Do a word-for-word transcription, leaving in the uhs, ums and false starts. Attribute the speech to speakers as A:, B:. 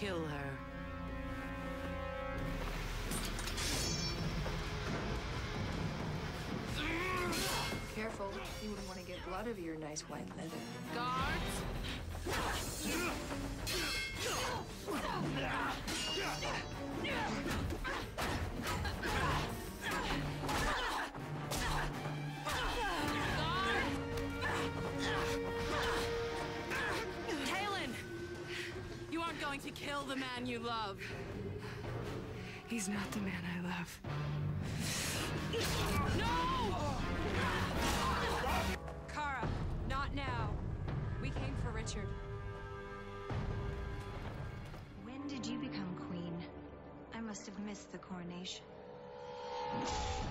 A: kill her.
B: Careful, you wouldn't want to get blood over your nice white leather.
A: Guards! Talon! You aren't going to kill the man you love.
B: He's not the man I love.
A: No!
B: Kara, not now. We came for Richard.
C: When did you become queen? I must have missed the coronation.